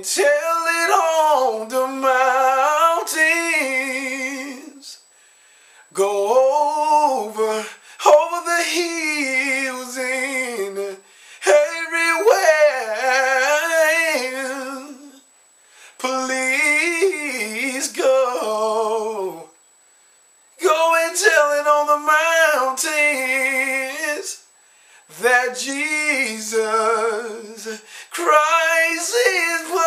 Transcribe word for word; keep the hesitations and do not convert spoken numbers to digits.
tell it on the mountains. Go over, over the hills and everywhere. Please go. Go and tell it on the mountains that Jesus Christ is